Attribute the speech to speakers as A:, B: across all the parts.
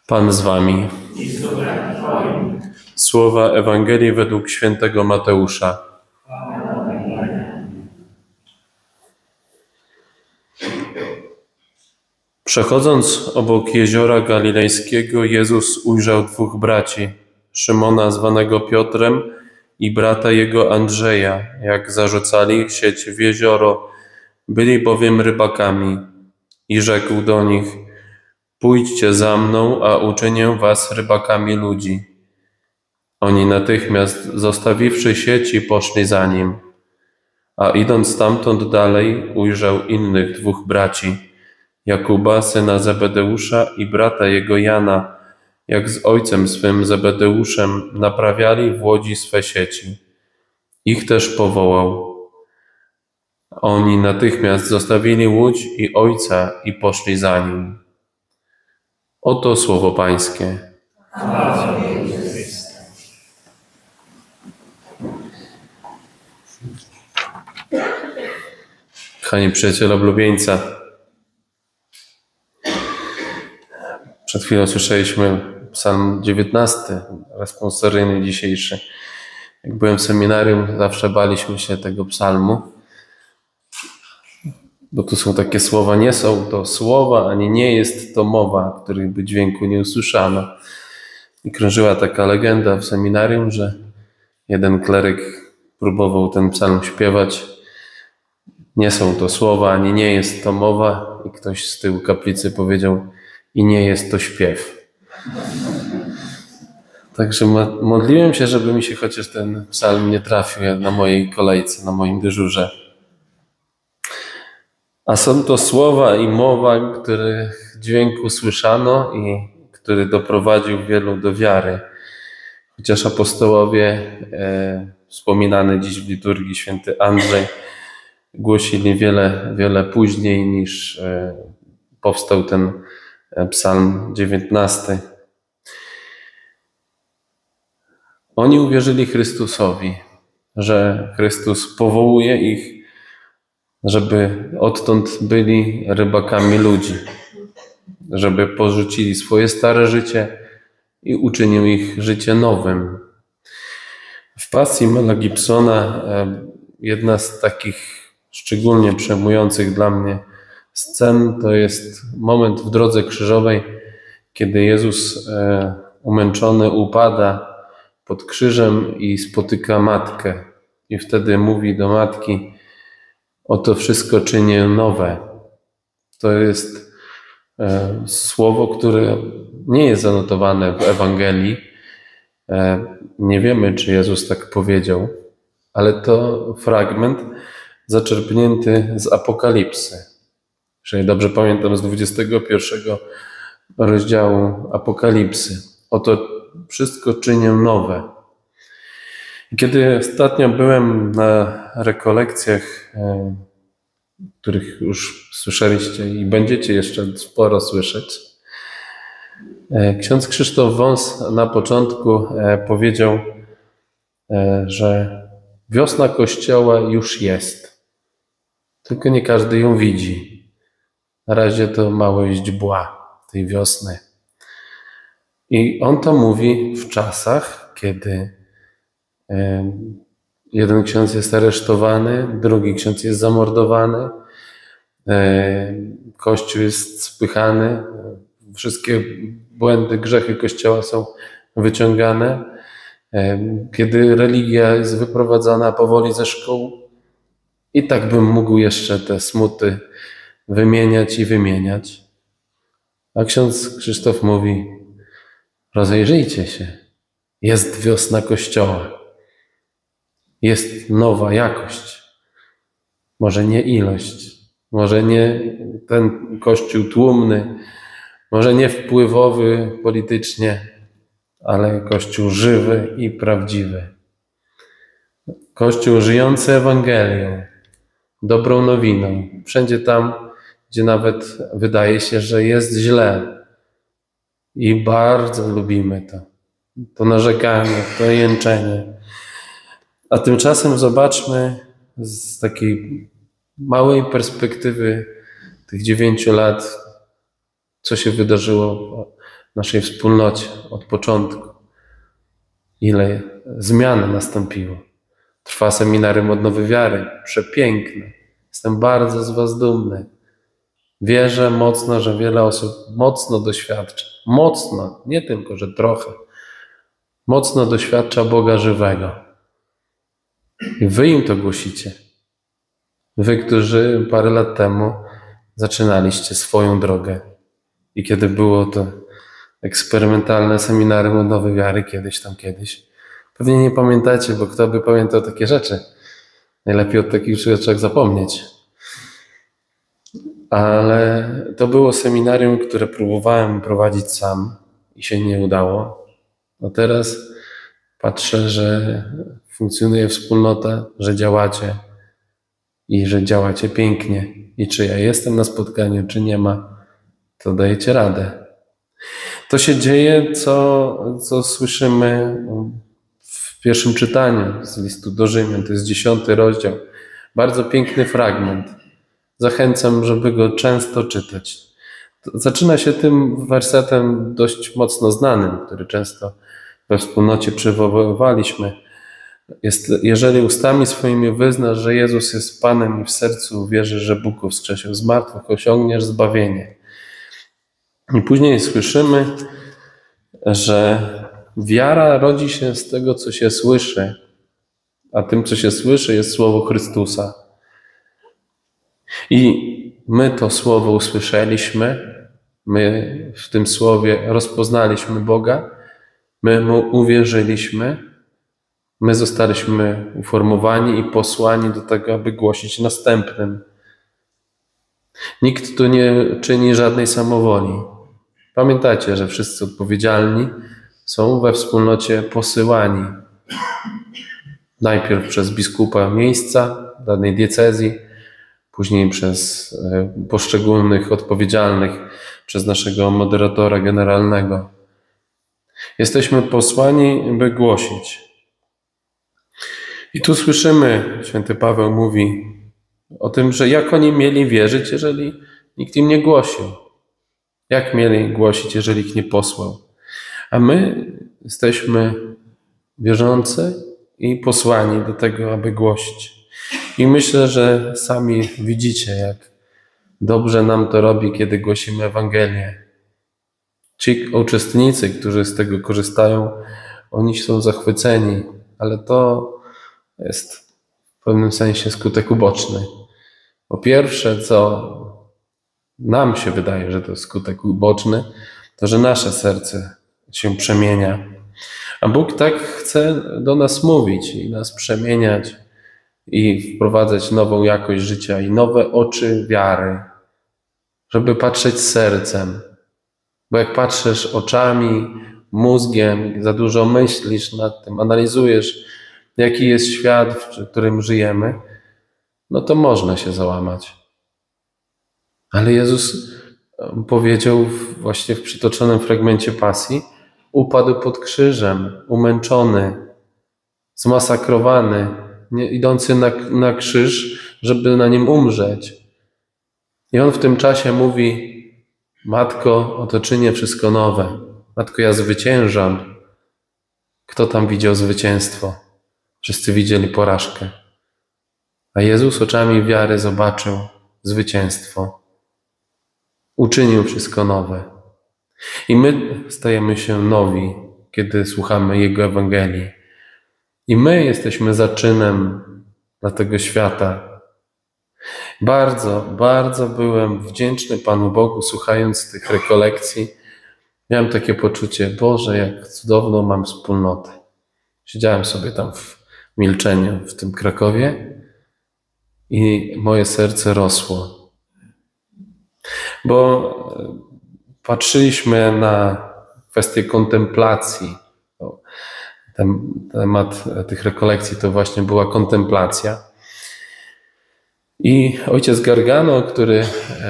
A: Pan z wami. Słowa Ewangelii według świętego Mateusza. Przechodząc obok jeziora galilejskiego, Jezus ujrzał dwóch braci, Szymona zwanego Piotrem i brata jego Andrzeja, jak zarzucali sieć w jezioro, byli bowiem rybakami. I rzekł do nich: pójdźcie za mną, a uczynię was rybakami ludzi. Oni natychmiast, zostawiwszy sieci, poszli za nim. A idąc stamtąd dalej, ujrzał innych dwóch braci, Jakuba, syna Zebedeusza, i brata jego Jana, jak z ojcem swym Zebedeuszem naprawiali w łodzi swe sieci. Ich też powołał. Oni natychmiast zostawili łódź i ojca i poszli za nim. Oto słowo Pańskie. Kochani przyjaciele oblubieńca, przed chwilą słyszeliśmy psalm 19, responsoryjny dzisiejszy. Jak byłem w seminarium, zawsze baliśmy się tego psalmu, bo tu są takie słowa: nie są to słowa, ani nie jest to mowa, których by dźwięku nie usłyszano. I krążyła taka legenda w seminarium, że jeden kleryk próbował ten psalm śpiewać. Nie są to słowa, ani nie jest to mowa. I ktoś z tyłu kaplicy powiedział: i nie jest to śpiew. Także modliłem się, żeby mi się chociaż ten psalm nie trafił na mojej kolejce, na moim dyżurze. A są to słowa i mowa, których dźwięku słyszano i który doprowadził wielu do wiary. Chociaż apostołowie, wspominany dziś w liturgii święty Andrzej, głosili wiele później niż powstał ten psalm 19. Oni uwierzyli Chrystusowi, że Chrystus powołuje ich, żeby odtąd byli rybakami ludzi, żeby porzucili swoje stare życie i uczynił ich życie nowym. W pasji Mela Gibsona jedna z takich szczególnie przejmujących dla mnie scen to jest moment w drodze krzyżowej, kiedy Jezus umęczony upada pod krzyżem i spotyka matkę. I wtedy mówi do matki: oto wszystko czynię nowe. To jest słowo, które nie jest zanotowane w Ewangelii. Nie wiemy, czy Jezus tak powiedział, ale to fragment zaczerpnięty z Apokalipsy. Jeżeli dobrze pamiętam, z 21 rozdziału Apokalipsy. Oto wszystko czynię nowe. Kiedy ostatnio byłem na rekolekcjach, których już słyszeliście i będziecie jeszcze sporo słyszeć, ksiądz Krzysztof Wąs na początku powiedział, że wiosna Kościoła już jest, tylko nie każdy ją widzi. Na razie to mało źdźbła tej wiosny. I on to mówi w czasach, kiedy jeden ksiądz jest aresztowany, drugi ksiądz jest zamordowany, Kościół jest spychany, wszystkie błędy, grzechy Kościoła są wyciągane, kiedy religia jest wyprowadzana powoli ze szkół. I tak bym mógł jeszcze te smuty wymieniać i wymieniać. A ksiądz Krzysztof mówi: rozejrzyjcie się, jest wiosna Kościoła. Jest nowa jakość. Może nie ilość, może nie ten Kościół tłumny, może nie wpływowy politycznie, ale Kościół żywy i prawdziwy. Kościół żyjący Ewangelią, dobrą nowiną. Wszędzie tam, gdzie nawet wydaje się, że jest źle. I bardzo lubimy to narzekanie, to jęczenie. A tymczasem zobaczmy z takiej małej perspektywy tych 9 lat, co się wydarzyło naszej wspólnocie od początku. Ile zmian nastąpiło. Trwa seminarium Odnowy Wiary. Przepiękne. Jestem bardzo z was dumny. Wierzę mocno, że wiele osób mocno doświadcza. Mocno, nie tylko, że trochę. Mocno doświadcza Boga żywego. I wy im to głosicie. Wy, którzy parę lat temu zaczynaliście swoją drogę. I kiedy było to eksperymentalne seminarium Odnowy Wiary, kiedyś. Pewnie nie pamiętacie, bo kto by pamiętał takie rzeczy? Najlepiej od takich rzeczach zapomnieć. Ale to było seminarium, które próbowałem prowadzić sam i się nie udało. A teraz patrzę, że funkcjonuje wspólnota, że działacie i że działacie pięknie. I czy ja jestem na spotkaniu, czy nie ma, to dajecie radę. To się dzieje, co słyszymy w pierwszym czytaniu z listu do Rzymian. To jest 10 rozdział. Bardzo piękny fragment. Zachęcam, żeby go często czytać. Zaczyna się tym wersetem dość mocno znanym, który często we wspólnocie przywoływaliśmy. Jeżeli ustami swoimi wyznasz, że Jezus jest Panem i w sercu uwierzysz, że Bóg go wskrzesił z martwych, osiągniesz zbawienie. I później słyszymy, że wiara rodzi się z tego, co się słyszy, a tym, co się słyszy, jest Słowo Chrystusa. I my to Słowo usłyszeliśmy, my w tym Słowie rozpoznaliśmy Boga, my Mu uwierzyliśmy, my zostaliśmy uformowani i posłani do tego, aby głosić następnym. Nikt tu nie czyni żadnej samowoli. Pamiętajcie, że wszyscy odpowiedzialni są we wspólnocie posyłani. Najpierw przez biskupa miejsca danej diecezji, później przez poszczególnych odpowiedzialnych, przez naszego moderatora generalnego. Jesteśmy posłani, by głosić. I tu słyszymy, święty Paweł mówi o tym, że jak oni mieli wierzyć, jeżeli nikt im nie głosił. Jak mieli głosić, jeżeli ich nie posłał? A my jesteśmy wierzący i posłani do tego, aby głosić. I myślę, że sami widzicie, jak dobrze nam to robi, kiedy głosimy Ewangelię. Ci uczestnicy, którzy z tego korzystają, oni są zachwyceni, ale to jest w pewnym sensie skutek uboczny. Po pierwsze, co nam się wydaje, że to jest skutek uboczny, to że nasze serce się przemienia. A Bóg tak chce do nas mówić i nas przemieniać i wprowadzać nową jakość życia i nowe oczy wiary, żeby patrzeć sercem. Bo jak patrzysz oczami, mózgiem, za dużo myślisz nad tym, analizujesz, jaki jest świat, w którym żyjemy, no to można się załamać. Ale Jezus powiedział właśnie w przytoczonym fragmencie pasji, upadł pod krzyżem, umęczony, zmasakrowany, idący na krzyż, żeby na nim umrzeć. I on w tym czasie mówi: Matko, oto czynię wszystko nowe. Matko, ja zwyciężam. Kto tam widział zwycięstwo? Wszyscy widzieli porażkę. A Jezus oczami wiary zobaczył zwycięstwo. Uczynił wszystko nowe. I my stajemy się nowi, kiedy słuchamy Jego Ewangelii. I my jesteśmy zaczynem dla tego świata. Bardzo, bardzo byłem wdzięczny Panu Bogu, słuchając tych rekolekcji. Miałem takie poczucie: Boże, jak cudowną mam wspólnotę. Siedziałem sobie tam w milczeniu w tym Krakowie i moje serce rosło. Bo patrzyliśmy na kwestię kontemplacji. Temat tych rekolekcji to właśnie była kontemplacja. I ojciec Gargano, który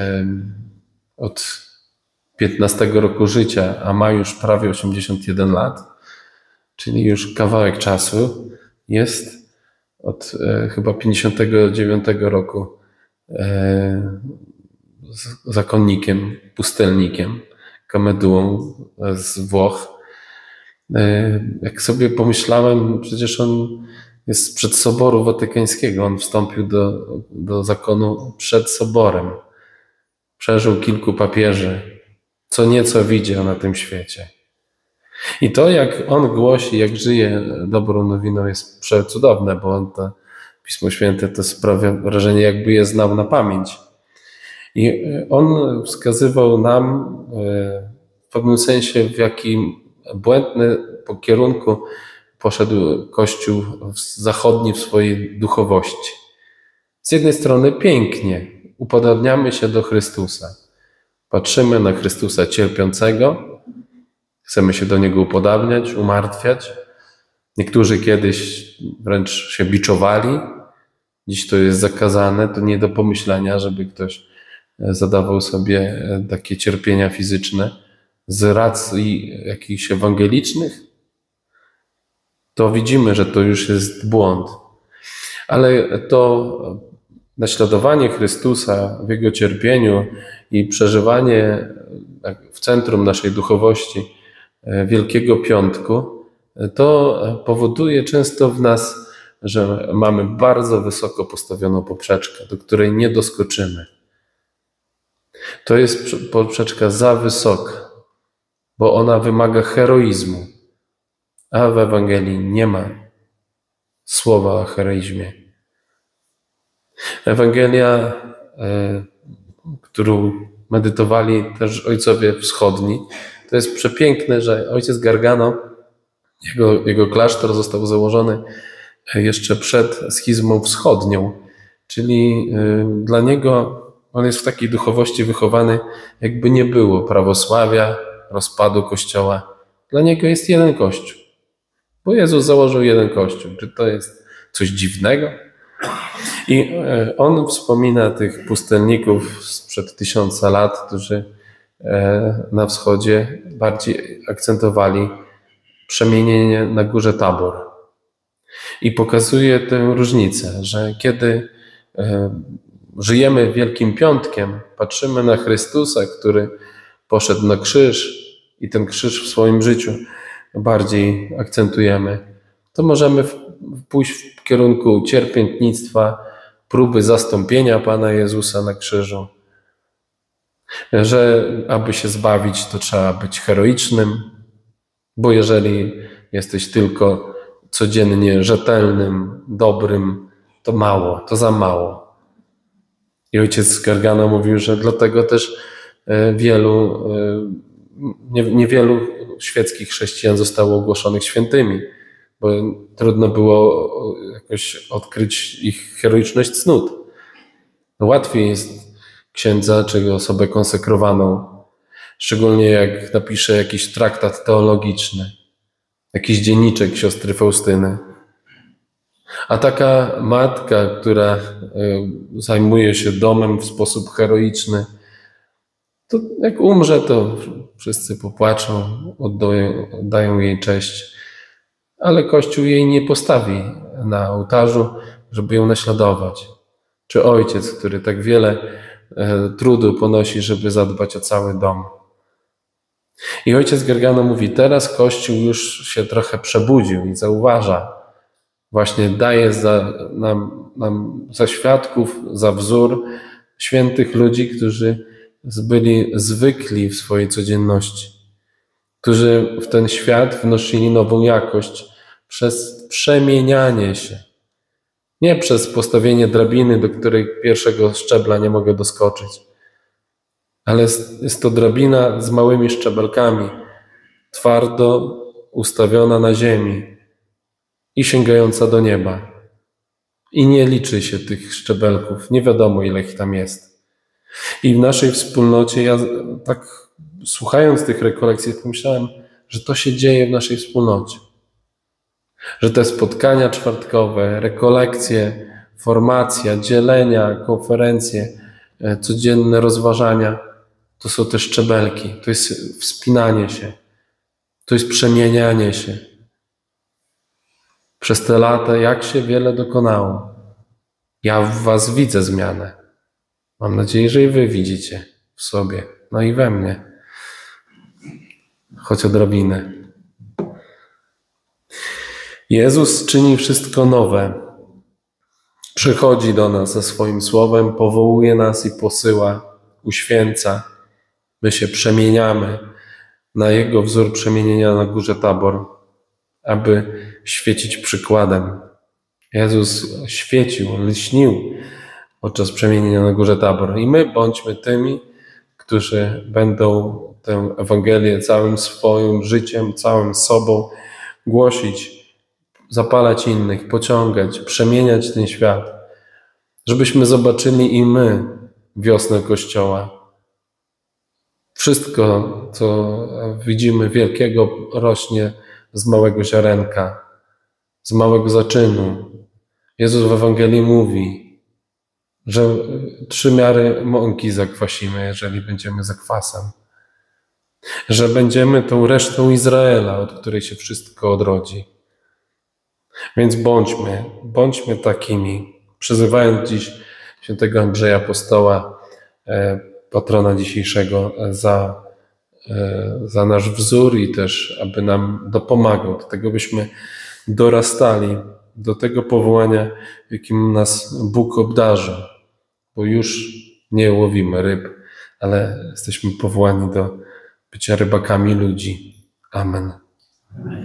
A: od 15 roku życia, a ma już prawie 81 lat, czyli już kawałek czasu, jest od chyba 59 roku zakonnikiem, pustelnikiem, kamedułą z Włoch. Jak sobie pomyślałem, przecież on jest sprzed Soboru Watykańskiego, on wstąpił do zakonu przed Soborem. Przeżył kilku papieży, co nieco widział na tym świecie. I to, jak on głosi, jak żyje dobrą nowiną, jest przecudowne, bo on to Pismo Święte to sprawia wrażenie, jakby je znał na pamięć. I on wskazywał nam w pewnym sensie, w jakim błędny kierunku poszedł Kościół zachodni w swojej duchowości. Z jednej strony pięknie upodabniamy się do Chrystusa. Patrzymy na Chrystusa cierpiącego, chcemy się do Niego upodabniać, umartwiać. Niektórzy kiedyś wręcz się biczowali. Dziś to jest zakazane, to nie do pomyślenia, żeby ktoś zadawał sobie takie cierpienia fizyczne z racji jakichś ewangelicznych. To widzimy, że to już jest błąd. Ale to naśladowanie Chrystusa w Jego cierpieniu i przeżywanie w centrum naszej duchowości Wielkiego Piątku, to powoduje często w nas, że mamy bardzo wysoko postawioną poprzeczkę, do której nie doskoczymy. To jest poprzeczka za wysoka, bo ona wymaga heroizmu, a w Ewangelii nie ma słowa o heroizmie. Ewangelia, którą medytowali też ojcowie wschodni, to jest przepiękne, że ojciec Gargano, jego klasztor został założony jeszcze przed schizmą wschodnią, czyli dla niego on jest w takiej duchowości wychowany, jakby nie było prawosławia, rozpadu Kościoła. Dla niego jest jeden Kościół, bo Jezus założył jeden Kościół. Czy to jest coś dziwnego? I on wspomina tych pustelników sprzed 1000 lat, którzy na wschodzie bardziej akcentowali przemienienie na górze Tabor. I pokazuje tę różnicę, że kiedy żyjemy Wielkim Piątkiem, patrzymy na Chrystusa, który poszedł na krzyż i ten krzyż w swoim życiu bardziej akcentujemy, to możemy pójść w kierunku cierpiętnictwa, próby zastąpienia Pana Jezusa na krzyżu, że aby się zbawić, to trzeba być heroicznym, bo jeżeli jesteś tylko codziennie rzetelnym, dobrym, to mało, to za mało. I ojciec Gargano mówił, że dlatego też niewielu świeckich chrześcijan zostało ogłoszonych świętymi, bo trudno było jakoś odkryć ich heroiczność cnót. Łatwiej jest księdza czy osobę konsekrowaną, szczególnie jak napisze jakiś traktat teologiczny, jakiś dzienniczek siostry Faustyny. A taka matka, która zajmuje się domem w sposób heroiczny, to jak umrze, to wszyscy popłaczą, oddają jej cześć, ale Kościół jej nie postawi na ołtarzu, żeby ją naśladować. Czy ojciec, który tak wiele trudu ponosi, żeby zadbać o cały dom. I ojciec Gargano mówi, teraz Kościół już się trochę przebudził i zauważa, właśnie daje nam za świadków, za wzór świętych ludzi, którzy byli zwykli w swojej codzienności, którzy w ten świat wnosili nową jakość przez przemienianie się. Nie przez postawienie drabiny, do której pierwszego szczebla nie mogę doskoczyć, ale jest to drabina z małymi szczebelkami, twardo ustawiona na ziemi i sięgająca do nieba. I nie liczy się tych szczebelków, nie wiadomo ile ich tam jest. I w naszej wspólnocie, ja tak słuchając tych rekolekcji pomyślałem, że to się dzieje w naszej wspólnocie. Że te spotkania czwartkowe, rekolekcje, formacja, dzielenia, konferencje, codzienne rozważania, to są te szczebelki, to jest wspinanie się, to jest przemienianie się. Przez te lata jak się wiele dokonało. Ja w was widzę zmianę. Mam nadzieję, że i wy widzicie w sobie, no i we mnie. choć odrobinę. Jezus czyni wszystko nowe. Przychodzi do nas ze swoim słowem, powołuje nas i posyła, uświęca. My się przemieniamy na Jego wzór przemienienia na górze Tabor, aby świecić przykładem. Jezus świecił, lśnił podczas przemienienia na górze Tabor. I my bądźmy tymi, którzy będą tę Ewangelię całym swoim życiem, całym sobą głosić, zapalać innych, pociągać, przemieniać ten świat, żebyśmy zobaczyli i my wiosnę Kościoła. Wszystko, co widzimy wielkiego, rośnie z małego ziarenka, z małego zaczynu. Jezus w Ewangelii mówi, że 3 miary mąki zakwasimy, jeżeli będziemy zakwasem. Że będziemy tą resztą Izraela, od której się wszystko odrodzi. Więc bądźmy takimi, przyzywając dziś świętego Andrzeja Apostoła, patrona dzisiejszego, za nasz wzór i też, aby nam dopomagał do tego, byśmy dorastali do tego powołania, jakim nas Bóg obdarzy, bo już nie łowimy ryb, ale jesteśmy powołani do bycia rybakami ludzi. Amen.